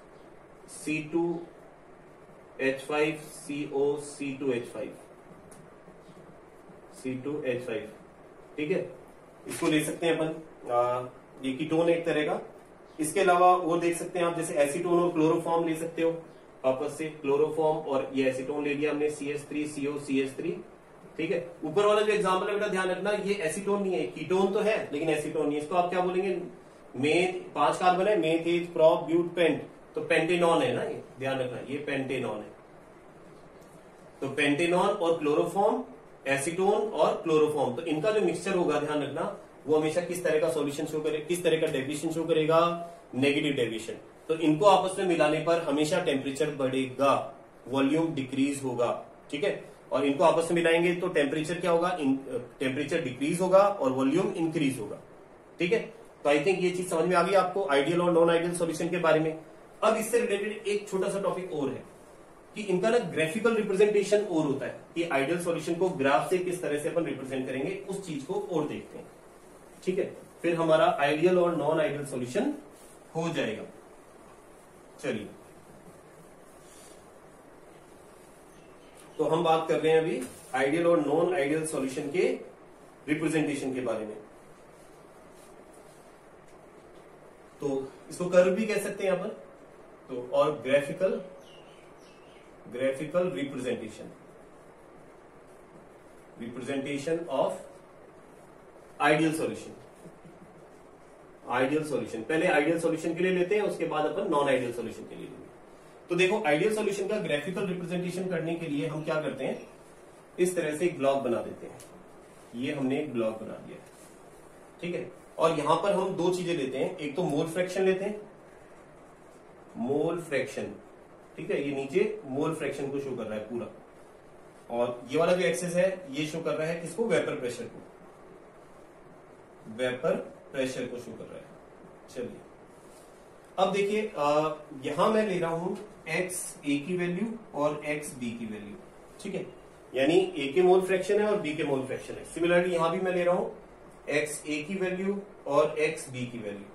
C two H five C O C two H five C two H five, ठीक है, इसको ले सकते हैं अपन। आ, ये कीटोन एक तरह का। इसके अलावा और देख सकते हैं आप, जैसे एसीटोन और क्लोरोफॉर्म ले सकते हो आपस से। क्लोरोफॉर्म और ये एसीटोन ले लिया हमने, C H three C O C H three, ठीक है। ऊपर वाला जो एग्जाम्पल है बेटा ध्यान रखना, ये एसीटोन नहीं है, कीटोन तो है लेकिन एसीटोन नहीं है। इसको आप क्या बोलेंगे, मेथ, पांच कार्बन है, मेथेज प्रोप ब्यूट पेंट, तो पेंटेनॉन है ना, ये ध्यान रखना, ये पेंटेनॉन है। तो पेंटेनॉन और क्लोरोफॉर्म, एसीटोन और क्लोरोफॉर्म, तो इनका जो मिक्सचर होगा ध्यान रखना वो हमेशा किस तरह का सॉल्यूशन शो करेगा, किस तरह का डेविएशन शो करेगा, नेगेटिव डेविएशन। तो इनको आपस में मिलाने पर हमेशा टेम्परेचर बढ़ेगा, वॉल्यूम डिक्रीज होगा, ठीक है। और इनको आपस में मिलाएंगे तो टेम्परेचर क्या होगा, टेम्परेचर डिक्रीज होगा और वॉल्यूम इंक्रीज होगा, ठीक है। तो आई थिंक ये चीज समझ में आ गई आपको आइडियल और नॉन आइडियल सॉल्यूशन के बारे में। अब इससे रिलेटेड एक छोटा सा टॉपिक और है कि इनका ना ग्राफिकल रिप्रेजेंटेशन और होता है कि आइडियल सॉल्यूशन को ग्राफ से किस तरह से अपन रिप्रेजेंट करेंगे, उस चीज को और देखते हैं, ठीक है। फिर हमारा आइडियल और नॉन आइडियल सॉल्यूशन हो जाएगा। चलिए, तो हम बात कर रहे हैं अभी आइडियल और नॉन आइडियल सॉल्यूशन के रिप्रेजेंटेशन के बारे में। तो इसको कर्व भी कह सकते हैं यहां पर, तो और graphical graphical representation representation of ideal solution. Ideal solution पहले आइडियल सॉल्यूशन के लिए लेते हैं, उसके बाद अपन नॉन आइडियल सॉल्यूशन के लिए लेंगे। तो देखो आइडियल सॉल्यूशन का ग्राफिकल रिप्रेजेंटेशन करने के लिए हम क्या करते हैं, इस तरह से एक ब्लॉक बना देते हैं। ये हमने एक ब्लॉक बना दिया, ठीक है। और यहां पर हम दो चीजें लेते हैं, एक तो मोल फ्रैक्शन लेते हैं, मोल फ्रैक्शन, ठीक है, ये नीचे मोल फ्रैक्शन को शो कर रहा है पूरा, और ये वाला जो एक्सेस है ये शो कर रहा है किसको, वेपर प्रेशर को, वेपर प्रेशर को शो कर रहा है। चलिए अब देखिए, यहां मैं ले रहा हूं x a की वैल्यू और x b की वैल्यू, ठीक है, यानी a के मोल फ्रैक्शन है और b के मोल फ्रैक्शन है। सिमिलरली यहां भी मैं ले रहा हूं x a की वैल्यू और x b की वैल्यू,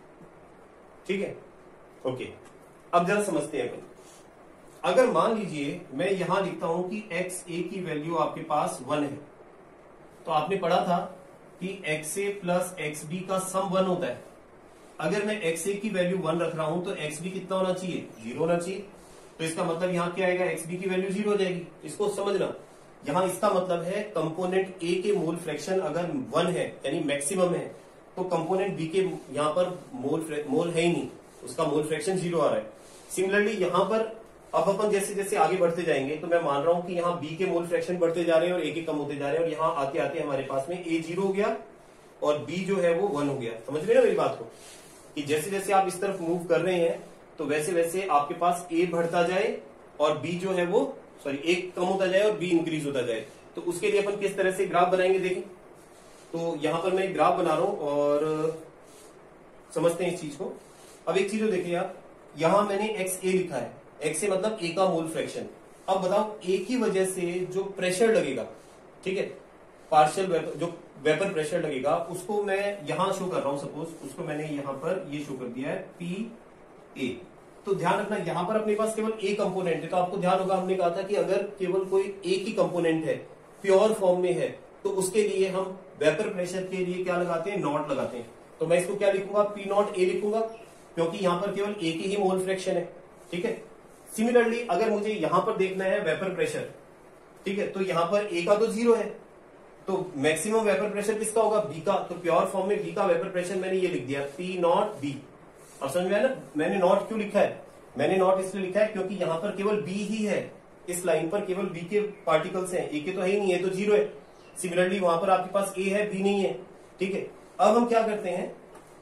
ठीक है, ओके। अब जरा समझते हैं अपन, अगर मान लीजिए मैं यहां लिखता हूं कि x a की वैल्यू आपके पास वन है, तो आपने पढ़ा था कि x a plus x b का सम वन होता है। अगर मैं x a की वैल्यू वन रख रहा हूं तो x b कितना होना चाहिए, जीरो होना चाहिए। तो इसका मतलब यहां क्या आएगा, x b की वैल्यू जीरो हो जाएगी। इसको समझना, यहां इसका मतलब है कंपोनेंट a के मोल फ्रैक्शन अगर वन है यानी मैक्सिमम है, तो कंपोनेंट b के यहां पर मोल मोल है ही नहीं, उसका मोल फ्रैक्शन जीरो आ रहा है। सिमिलरली यहां पर अब अपन जैसे जैसे आगे बढ़ते जाएंगे तो मैं मान रहा हूं कि यहाँ b के मोल फ्रैक्शन बढ़ते जा रहे हैं और a के कम होते जा रहे हैं, और यहाँ आते आते हमारे पास में a जीरो हो गया और b जो है वो वन हो गया। समझ रहे ना मेरी बात को, कि जैसे जैसे आप इस तरफ मूव कर रहे हैं तो वैसे वैसे आपके पास a बढ़ता जाए और b जो है वो सॉरी a कम होता जाए और b इंक्रीज होता जाए। तो उसके लिए अपन किस तरह से ग्राफ बनाएंगे देखें। तो यहां पर मैं एक ग्राफ बना रहा हूं और समझते हैं इस चीज को। अब एक चीज देखिए आप, यहां मैंने एक्स ए लिखा है, एक्स ए मतलब ए का मोल फ्रैक्शन। अब बताओ ए की वजह से जो प्रेशर लगेगा, ठीक है, पार्शियल वेपर, जो वेपर प्रेशर लगेगा उसको मैं यहां शो कर रहा हूं, सपोज उसको मैंने यहां पर ये शो कर दिया है पी ए। तो ध्यान रखना यहां पर अपने पास केवल ए कंपोनेंट है, तो आपको ध्यान होगा हमने कहा था कि अगर केवल कोई एक ही कंपोनेंट है, प्योर फॉर्म में है, तो उसके लिए हम वेपर प्रेशर के लिए क्या लगाते हैं, नॉट लगाते हैं। तो मैं इसको क्या लिखूंगा, पी नॉट ए लिखूंगा, क्योंकि यहां पर केवल एक ही मोल फ्रैक्शन है, ठीक है। सिमिलरली अगर मुझे यहां पर देखना है वेपर प्रेशर, ठीक है, तो यहां पर ए का तो जीरो है, तो मैक्सिमम वेपर प्रेशर किसका होगा, बी का। तो प्योर फॉर्म में बी का वेपर प्रेशर मैंने ये लिख दिया पी नॉट बी। अब समझ में आया ना, मैंने नॉट क्यों लिखा है, मैंने नॉट इसलिए लिखा है क्योंकि यहां पर केवल बी ही है, इस लाइन पर केवल बी के पार्टिकल्स हैं, ए के तो है ही नहीं है, तो जीरो है। सिमिलरली वहां पर आपके पास ए है, बी नहीं है, ठीक है। अब हम क्या करते हैं,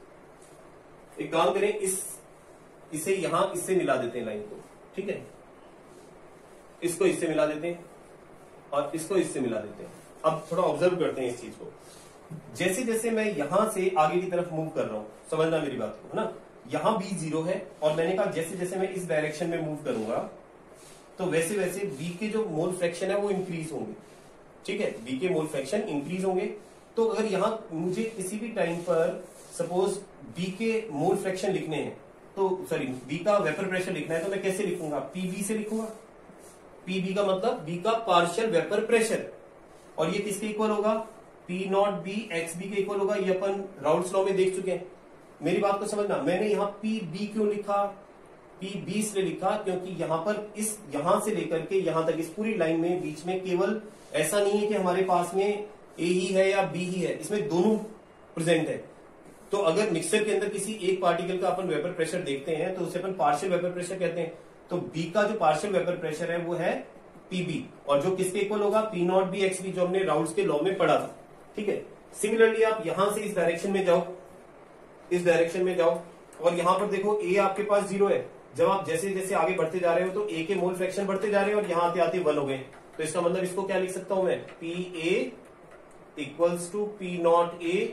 एक काम करें, इस इसे यहां इससे मिला देते हैं लाइन को, ठीक है, इसको इससे मिला देते हैं और इसको इससे मिला देते हैं। अब थोड़ा ऑब्जर्व करते हैं इस चीज को, जैसे जैसे मैं यहां से आगे की तरफ मूव कर रहा हूं, समझना मेरी बात को, है ना। यहां बी जीरो है और मैंने कहा जैसे जैसे मैं इस डायरेक्शन में मूव करूंगा तो वैसे वैसे बी के जो मोल फ्रैक्शन है वो इंक्रीज होंगे, ठीक है, बी के मोल फ्रैक्शन इंक्रीज होंगे। तो अगर यहां मुझे किसी भी टाइम पर सपोज बी के मोल फ्रैक्शन लिखने हैं, तो सॉरी बी का वेपर प्रेशर लिखना है, तो मैं कैसे लिखूंगा, पीबी से लिखूंगा। पीबी का मतलब बी का पार्शियल वेपर प्रेशर, और ये किसके इक्वल होगा, P not B X B के इक्वल होगा। ये अपन राउल्स लॉ में देख चुके हैं। मेरी बात को समझना, मैंने यहाँ पी बी क्यों लिखा, पी बी इसलिए लिखा क्योंकि यहां पर इस यहां से लेकर के यहां तक इस पूरी लाइन में बीच में केवल ऐसा नहीं है कि हमारे पास में ए ही है या बी ही है, इसमें दोनों प्रेजेंट है। तो अगर मिक्सचर के अंदर किसी एक पार्टिकल का अपन वेपर प्रेशर देखते हैं तो उसे अपन पार्शियल वेपर प्रेशर कहते हैं। तो बी का जो पार्शियल वेपर प्रेशर है वो है पीबी, और जो किसके इक्वल होगा, P not B X B, जो हमने राउल्स के लॉ में पढ़ा था, ठीक है। सिमिलरली आप यहां से इस डायरेक्शन में जाओ, इस डायरेक्शन में जाओ, और यहां पर देखो ए आपके पास जीरो है। जब आप जैसे जैसे आगे बढ़ते जा रहे हो तो ए के मोल फ्रैक्शन बढ़ते जा रहे हैं और यहां आते आते वन हो गए। तो इसका मतलब इसको क्या लिख सकता हूं मैं, P A equals to P not A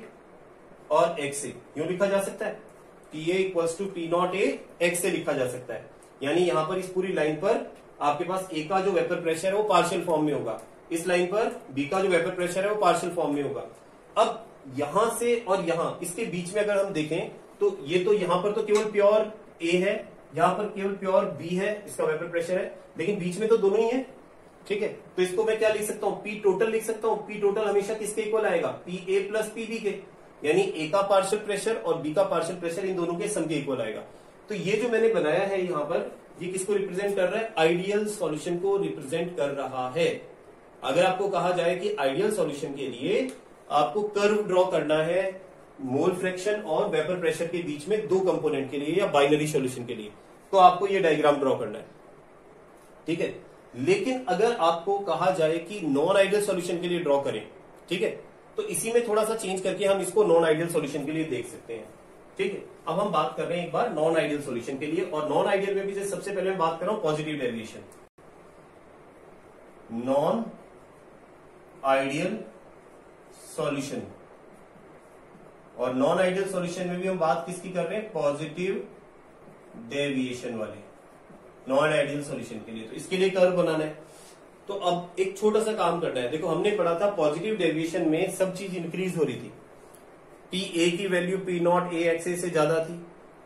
और एक्स ए, यूं लिखा जा सकता है, P A equals to P not A X A लिखा जा सकता है। यानी यहां पर इस पूरी लाइन पर आपके पास ए का जो वेपर प्रेशर है वो पार्शियल फॉर्म में होगा, इस लाइन पर बी का जो वेपर प्रेशर है वो पार्शियल फॉर्म में होगा। अब यहां से और यहां इसके बीच में अगर हम देखें तो ये तो यहां पर तो केवल प्योर ए है, यहां पर केवल प्योर बी है, इसका वेपर प्रेशर है, लेकिन बीच में तो दोनों ही है, ठीक है। तो इसको मैं क्या लिख सकता हूं, पी टोटल लिख सकता हूं। पी टोटल हमेशा किसके इक्वल आएगा, P A plus P B के, यानी ए का पार्शियल प्रेशर और बी का पार्शियल प्रेशर इन दोनों के सम के इक्वल आएगा। तो ये जो मैंने बनाया है यहां पर, ये किसको रिप्रेजेंट कर रहा है, आइडियल सॉल्यूशन को रिप्रेजेंट कर रहा है। अगर आपको कहा जाए कि आइडियल सॉल्यूशन के लिए आपको कर्व ड्रॉ करना है मोल फ्रैक्शन और वेपर प्रेशर के बीच में दो कंपोनेंट के लिए या बाइनरी सॉल्यूशन के लिए, तो आपको ये डायग्राम ड्रॉ करना है, ठीक है। लेकिन अगर आपको कहा जाए कि नॉन आइडियल सॉल्यूशन के लिए ड्रॉ करें, ठीक है, तो इसी में थोड़ा सा चेंज करके हम इसको नॉन आइडियल सॉल्यूशन के लिए देख सकते हैं। ठीक है, अब हम बात कर रहे हैं एक बार नॉन आइडियल सॉल्यूशन के लिए, और नॉन आइडियल में भी जैसे सबसे पहले मैं बात कर रहा हूं positive deviation. Non ideal solution, और नॉन आइडियल सॉल्यूशन में भी हम बात किसकी कर रहे हैं, पॉजिटिव डेविएशन वाले नॉन आइडियल सॉल्यूशन के लिए। तो इसके लिए कर्व बनाना है, तो अब एक छोटा सा काम करना है। देखो हमने पढ़ा था पॉजिटिव डेविएशन में सब चीज इंक्रीज हो रही थी, पी ए की value P not A X A से ज्यादा थी,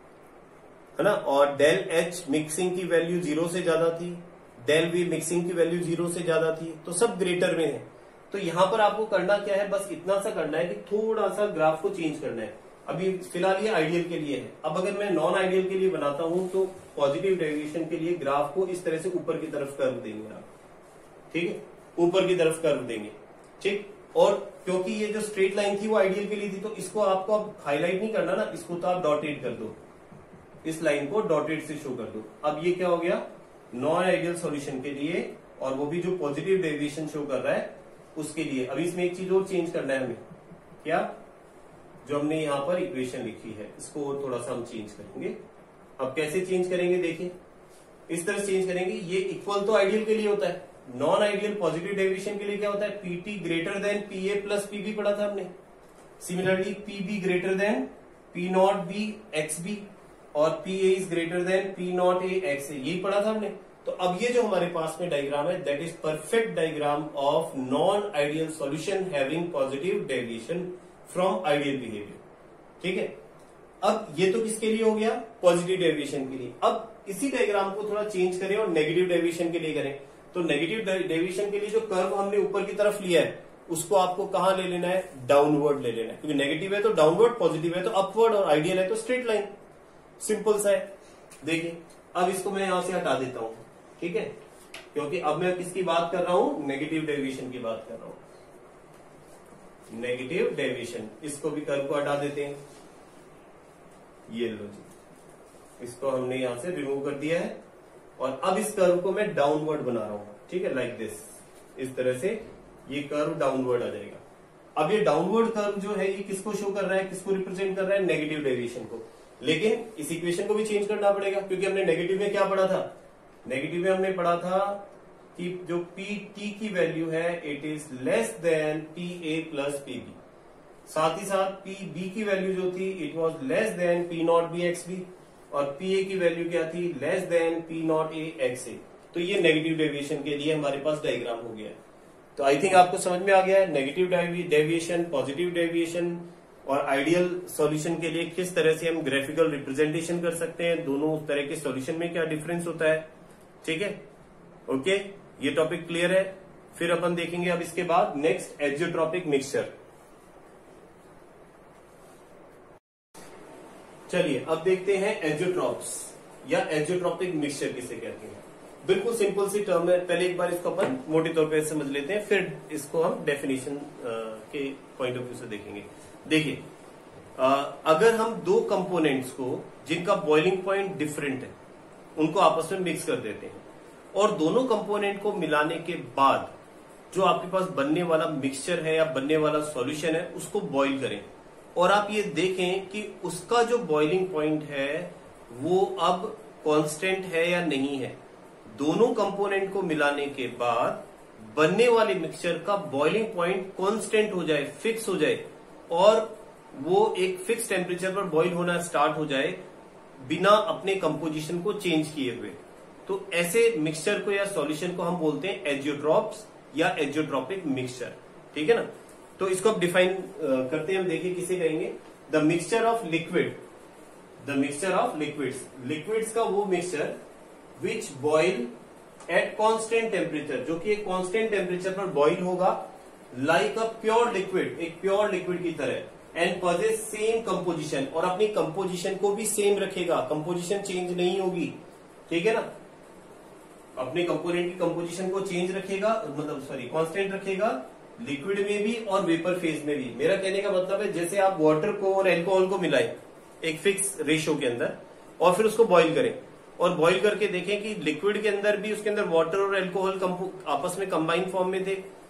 है ना, और डेल एच मिक्सिंग की वैल्यू जीरो से ज्यादा थी, डेल वी मिक्सिंग की वैल्यू जीरो से ज्यादा थी, तो सब ग्रेटर में है। तो यहां पर आपको करना क्या है, बस इतना सा करना है कि थोड़ा सा ग्राफ को चेंज करना है। अभी फिलहाल ये आइडियल के लिए है, अब अगर मैं नॉन आइडियल के लिए बनाता हूं तो पॉजिटिव डेविएशन के लिए ग्राफ को इस तरह से ऊपर की तरफ कर्व देंगे आप, ठीक है, ऊपर की तरफ कर्व देंगे, ठीक। और क्योंकि ये जो स्ट्रेट लाइन थी वो आइडियल के लिए थी, तो इसको आपको अब हाईलाइट नहीं करना ना, इसको तो आप डॉटेड कर दो, इस लाइन को डॉटेड से शो कर दो। अब ये क्या हो गया, नॉन आइडियल सॉल्यूशन के लिए, और वो भी जो पॉजिटिव डेविएशन शो कर रहा है उसके लिए। अभी इसमें एक चीज और चेंज करना है हमें, क्या, जो हमने यहां पर इक्वेशन लिखी है इसको थोड़ा सा हम चेंज करेंगे। अब कैसे चेंज करेंगे, देखिए इस तरह चेंज करेंगे। ये इक्वल तो आइडियल के लिए होता है, नॉन आइडियल पॉजिटिव डेविएशन के लिए क्या होता है, PT greater than P A plus PB पढ़ा था हमने। Similarly PB greater than P not B X B, और P A is greater than P not A X A, यही पढ़ा था हमने। तो अब ये जो हमारे पास में डायग्राम है, that is perfect diagram of non ideal solution having positive deviation from ideal behaviour. ठीक है, अब ये तो किसके लिए हो गया, पॉजिटिव डेविएशन के लिए। अब इसी डायग्राम को थोड़ा चेंज करें और नेगेटिव डेविएशन के लिए करें। तो नेगेटिव डेविएशन के लिए जो कर्व हमने ऊपर की तरफ लिया है उसको आपको कहां ले लेना है, डाउनवर्ड ले लेना है, क्योंकि नेगेटिव है तो डाउनवर्ड, पॉजिटिव है तो अपवर्ड, और आइडियल है तो स्ट्रेट लाइन। सिंपल सा है। देखिए अब इसको मैं यहां से हटा देता हूं, ठीक है, क्योंकि अब मैं किसकी बात कर रहा हूं, नेगेटिव डेविएशन की बात कर रहा हूं, नेगेटिव डेविएशन। इसको भी कर्व को हटा देते हैं, ये लो जी, इसको हमने यहां से रिमूव कर दिया है, और अब इस कर्व को मैं डाउनवर्ड बना रहा हूं, ठीक है, लाइक दिस, इस तरह से ये कर्व डाउनवर्ड आ जाएगा। अब ये डाउनवर्ड कर्व जो है ये किसको शो कर रहा है, किसको रिप्रेजेंट कर रहा है, नेगेटिव डेविएशन को। लेकिन इस इक्वेशन को भी चेंज करना पड़ेगा, क्योंकि हमने नेगेटिव में क्या पढ़ा था, नेगेटिव में हमने पढ़ा था कि जो पी टी की वैल्यू है it is less than P A plus P B, साथ ही साथ पी बी की वैल्यू जो थी it was less than P not B X B, और पी ए की वैल्यू क्या थी, less than P not A X A. तो ये नेगेटिव डेविएशन के लिए हमारे पास डायग्राम हो गया है। तो आई थिंक आपको समझ में आ गया है नेगेटिव डेविएशन, पॉजिटिव डेविएशन और आइडियल सॉल्यूशन के लिए किस तरह से हम ग्राफिकल रिप्रेजेंटेशन कर सकते हैं, दोनों तरह के सॉल्यूशन में क्या डिफरेंस होता है। ठीक है, ओके, ये टॉपिक क्लियर है। फिर अपन देखेंगे अब इसके बाद नेक्स्ट एजियोट्रॉपिक मिक्सचर। चलिए अब देखते हैं एजियोट्रॉप्स या एजियोट्रॉपिक मिक्सचर किसे कहते हैं। बिल्कुल सिंपल सी टर्म है, पहले एक बार इसको अपन मोटे तौर पे समझ लेते हैं, फिर इसको हम डेफिनेशन के पॉइंट ऑफ व्यू से देखेंगे। देखिए अगर हम दो कंपोनेंट्स को जिनका बॉइलिंग पॉइंट डिफरेंट है उनको आपस में मिक्स कर देते हैं, और दोनों कंपोनेंट को मिलाने के बाद जो आपके पास बनने वाला मिक्सचर है या बनने वाला सॉल्यूशन है उसको बॉईल करें, और आप ये देखें कि उसका जो बॉइलिंग पॉइंट है वो अब कांस्टेंट है या नहीं है। दोनों कंपोनेंट को मिलाने के बाद बनने वाले मिक्सचर का बॉइलिंग पॉइंट कांस्टेंट हो जाए, फिक्स हो जाए, और वो एक फिक्स टेम्परेचर पर बॉईल होना स्टार्ट हो जाए बिना अपने कंपोजिशन को चेंज किए हुए, तो ऐसे मिक्सचर को या सॉल्यूशन को हम बोलते हैं एजियोट्रॉप्स या एजियोट्रॉपिक मिक्सचर। ठीक है ना, तो इसको अब डिफाइन करते हैं हम। देखिए किसे कहेंगे, the mixture of liquid, the mixture of liquids, liquids का वो mixture which boil at constant temperature, जो कि एक कांस्टेंट टेम्परेचर पर बॉइल होगा, लाइक अ प्योर लिक्विड, एक प्योर लिक्विड की तरह, एंड पॉजेस सेम कंपोजिशन, और अपनी कंपोजिशन को भी सेम रखेगा, कंपोजिशन चेंज नहीं होगी। ठीक है ना, अपने कंपोनेंट की कंपोजिशन को चेंज रखेगा, मतलब सॉरी कांस्टेंट रखेगा, लिक्विड में भी और वेपर फेज में भी। मेरा कहने का मतलब है जैसे आप वाटर को और एल्कोहल को मिलाएं एक फिक्स रेशियो के अंदर, और फिर उसको बॉईल करें, और बॉईल करके देखें कि लिक्विड के अंदर भी उसके अंदर वाटर और एल्कोहल आपस में कंबाइन फॉर्म में थे,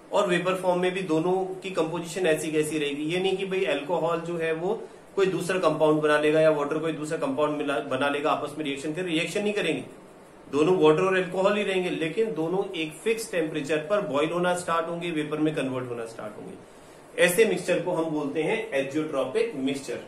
और वेपर फॉर्म में भी दोनों की कंपोजिशन ऐसी कैसी रहेगी। ये नहीं कि भाई अल्कोहल जो है वो कोई दूसरा कंपाउंड बना लेगा या वाटर कोई दूसरा कंपाउंड बना लेगा, आपस में रिएक्शन कर रिएक्शन नहीं करेंगे, दोनों वाटर और अल्कोहल ही रहेंगे, लेकिन दोनों एक फिक्स टेम्परेचर पर बॉईल होना स्टार्ट होंगे, वेपर में कन्वर्ट होना स्टार्ट होंगे। ऐसे मिक्सचर को हम बोलते हैं एक्जियोट्रॉपिक मिक्सचर।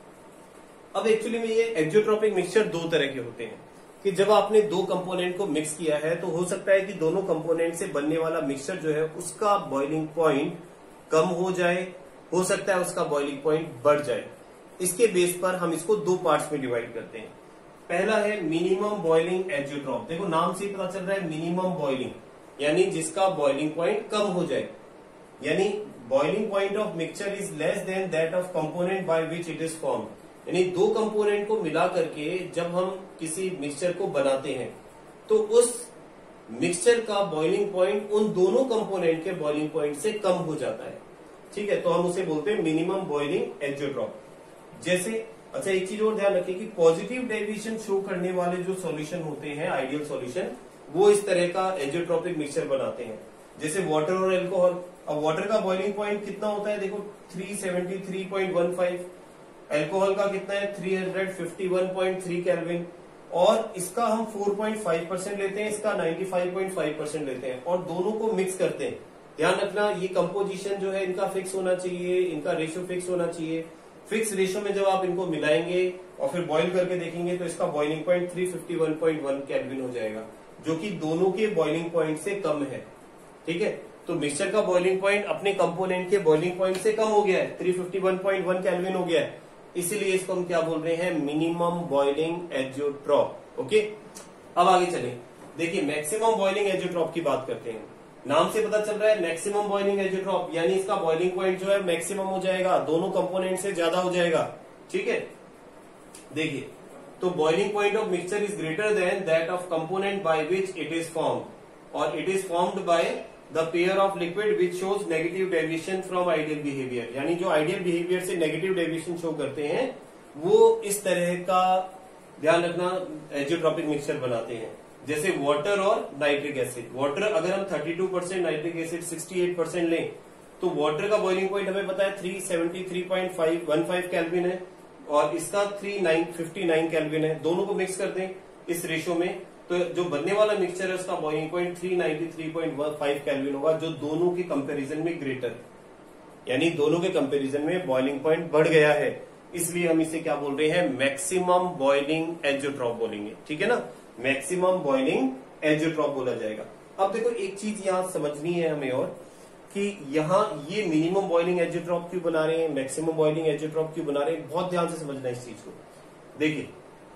अब एक्चुअली में ये एक्जियोट्रॉपिक मिक्सचर दो तरह के होते हैं कि जब आपने दो कंपोनेंट को मिक्स किया है तो हो सकता है कि दोनों कंपोनेंट से बनने वाला मिक्सचर जो है उसका बॉइलिंग पॉइंट कम हो जाए, हो सकता है उसका बॉइलिंग पॉइंट बढ़ जाए। इसके बेस पर हम इसको दो पार्ट्स में डिवाइड करते हैं। पहला है मिनिमम बॉइलिंग एक्जियोट्रॉप। देखो नाम से ही पता चल रहा है मिनिमम बॉइलिंग, यानी जिसका बॉइलिंग पॉइंट कम हो जाए, यानी boiling point of mixture is less than that of component by which it is form. यानी दो कंपोनेंट को मिला करके जब हम किसी मिक्सचर को बनाते हैं तो उस मिक्सचर का बॉइलिंग पॉइंट उन दोनों कंपोनेंट के बॉइलिंग पॉइंट से कम हो जाता है। ठीक है, तो हम उसे बोलते हैं मिनिमम बॉइलिंग एक्जियोट्रॉप। जैसे अच्छा एक चीज और ध्यान रखिए कि पॉजिटिव डेविएशन शो करने वाले जो सॉल्यूशन होते हैं, आइडियल सॉल्यूशन, वो इस तरह का एक्जियोट्रॉपिक मिक्सचर बनाते हैं। जैसे वाटर और अल्कोहल। अब वाटर का बॉइलिंग पॉइंट कितना होता है, देखो तीन सौ तिहत्तर पॉइंट पंद्रह, अल्कोहल का कितना है तीन सौ इक्यावन पॉइंट तीन केल्विन, और इसका हम चार पॉइंट पाँच परसेंट लेते हैं, इसका पचानवे पॉइंट पाँच परसेंट लेते हैं और दोनों को मिक्स करते हैं। ध्यान रखना ये कंपोजिशन जो है इनका फिक्स होना चाहिए, इनका रेशियो फिक्स होना चाहिए। फिक्स रेशियो में जब आप इनको मिलाएंगे और फिर बॉईल करके देखेंगे तो इसका बॉइलिंग पॉइंट तीन सौ इक्यावन पॉइंट एक केल्विन हो जाएगा, जो कि दोनों के बॉइलिंग पॉइंट से कम है। ठीक है, तो मिक्सचर का बॉइलिंग पॉइंट अपने कंपोनेंट के बॉइलिंग पॉइंट से कम हो गया है, तीन सौ इक्यावन पॉइंट एक केल्विन हो गया है, इसीलिए इसको हम क्या बोल रहे हैं, मिनिमम बॉइलिंग एक्जियोट्रॉप। ओके, अब आगे चलें। देखिए मैक्सिमम बॉइलिंग एक्जियोट्रॉप की बात करते हैं। नाम से पता चल रहा है मैक्सिमम बॉइलिंग एक्जियोट्रॉप, यानी इसका बॉइलिंग पॉइंट जो है मैक्सिमम हो जाएगा, दोनों कंपोनेंट से ज्यादा हो जाएगा। ठीक है, देखिए तो boiling point of mixture is greater than that of component by which it is formed, और it is formed by the pair of liquid which shows negative deviation from ideal behaviour. यानी जो आइडियल बिहेवियर से negative deviation show करते हैं वो इस तरह का, ध्यान रखना, एक्जियोट्रॉपिक मिक्सचर बनाते हैं। जैसे वाटर और नाइट्रिक एसिड। वाटर अगर हम बत्तीस परसेंट, नाइट्रिक एसिड अड़सठ परसेंट लें तो वाटर का बॉइलिंग पॉइंट हमें पता है तीन सौ तिहत्तर पॉइंट पंद्रह केल्विन है और इसका तीन सौ उनसठ केल्विन है। दोनों को मिक्स कर दें इस रेशो में तो जो बनने वाला मिक्सचर है उसका बॉइलिंग पॉइंट तीन सौ तिरानवे पॉइंट पाँच केल्विन होगा, जो दोनों के कंपैरिजन में ग्रेटर, यानी दोनों के कंपैरिजन में बॉइलिंग पॉइंट बढ़ गया है, इसलिए हम इसे क्या बोल रहे हैं, मैक्सिमम बॉइलिंग एक्जियोट्रॉप बोलेंगे। ठीक है ना, मैक्सिमम बॉइलिंग एक्जियोट्रॉप बोला जाएगा। अब देखो एक चीज यहां समझनी है हमें और कि यहां ये मिनिमम बॉइलिंग एक्जियोट्रॉप क्यों बना रहे हैं, मैक्सिमम बॉइलिंग एक्जियोट्रॉप क्यों बना रहे हैं, बहुत ध्यान से समझना इस चीज को। देखिए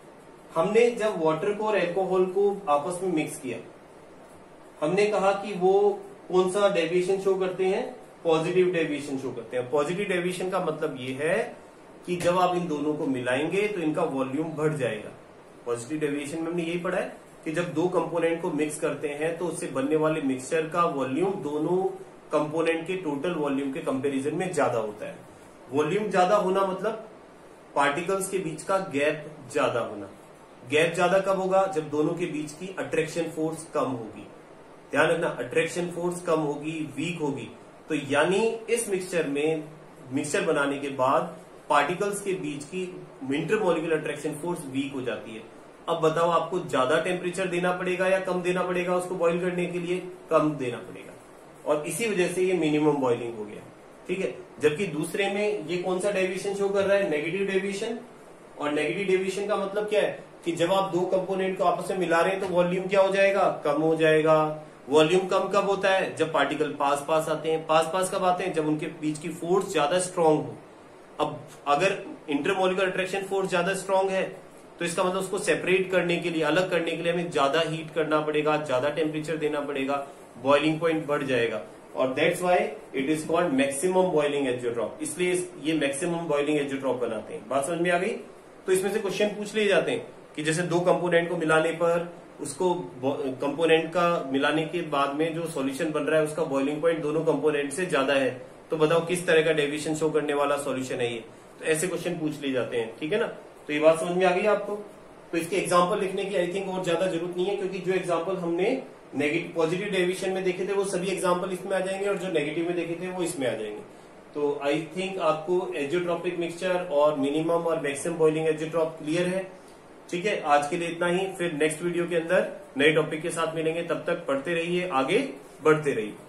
हमने जब वाटर को और अल्कोहल को आपस में मिक्स किया, हमने कहा कि वो कौन सा डेविएशन शो करते हैं, पॉजिटिव डेविएशन शो करते हैं। पॉजिटिव डेविएशन का मतलब ये है कि जब आप इन दोनों को मिलाएंगे तो इनका वॉल्यूम बढ़ जाएगा। पॉजिटिव डेविएशन में हमने यही पढ़ा है कि जब दो कंपोनेंट को मिक्स करते हैं तो उससे बनने वाले मिक्सचर का वॉल्यूम दोनों कंपोनेंट के टोटल वॉल्यूम के कंपैरिजन में ज्यादा होता है। वॉल्यूम ज्यादा होना मतलब पार्टिकल्स के बीच का गैप ज्यादा होना। गैप ज्यादा कब होगा, जब दोनों के बीच की अट्रैक्शन फोर्स कम होगी। ध्यान रखना, अट्रैक्शन फोर्स कम होगी, वीक होगी। तो यानी इस मिक्सचर में, मिक्सचर बनाने के बाद पार्टिकल्स के बीच की इंटरमोलिकुलर अट्रैक्शन फोर्स वीक हो जाती है। अब बताओ आपको ज्यादा टेम्परेचर देना पड़ेगा या कम देना पड़ेगा उसको बॉईल करने के लिए, कम देना पड़ेगा, और इसी वजह से ये मिनिमम बॉइलिंग हो गया। ठीक है, जबकि दूसरे में ये कौन सा डेविएशन शो कर रहा है, नेगेटिव डेविएशन। और नेगेटिव डेविएशन का मतलब क्या है कि जब आप दो कंपोनेंट को आपस में मिला रहे हैं तो वॉल्यूम क्या हो जाएगा, कम हो जाएगा। वॉल्यूम कम कब होता है, जब पार्टिकल पास पास आते हैं। पास पास कब आते हैं, जब उनके बीच की फोर्स ज्यादा स्ट्रांग हो। अब अगर इंटरमोलिकुलर अट्रैक्शन फोर्स ज्यादा स्ट्रांग है तो इसका मतलब उसको सेपरेट करने के लिए, अलग करने के लिए हमें ज्यादा हीट करना पड़ेगा, ज्यादा टेम्परेचर देना पड़ेगा, बॉइलिंग पॉइंट बढ़ जाएगा। और that's why it is called maximum boiling azeotrope. इसलिए ये मैक्सिमम बॉइलिंग एक्जियोट्रॉप बनाते हैं। बात समझ में आ गई। तो इसमें से क्वेश्चन पूछ लिए जाते हैं कि जैसे दो कंपोनेंट को मिलाने पर उसको कंपोनेंट का मिलाने के बाद में जो सॉल्यूशन बन रहा है उसका बॉइलिंग पॉइंट दोनों कंपोनेंट से ज्यादा है, तो बताओ किस तरह का डेविएशन शो करने वाला सॉल्यूशन है ये। तो ऐसे क्वेश्चन पूछ लिए जाते हैं। ठीक है ना, तो ये बात समझ में आ गई आपको। तो इसके एग्जाम्पल लिखने की आई थिंक और ज्यादा जरूरत नहीं है, क्योंकि जो एग्जाम्पल हमने नेगेटिव पॉजिटिव डेरिवेशन में देखे थे वो सभी एग्जांपल इसमें आ जाएंगे और जो नेगेटिव में देखे थे वो इसमें आ जाएंगे। तो आई थिंक आपको एजियोट्रॉपिक मिक्सचर और मिनिमम और मैक्सिमम बॉइलिंग एजियोट्रॉप क्लियर है। ठीक है, आज के लिए इतना ही। फिर नेक्स्ट वीडियो के अंदर नए टॉपिक के साथ मिलेंगे, तब तक पढ़ते रहिए, आगे बढ़ते रहिए।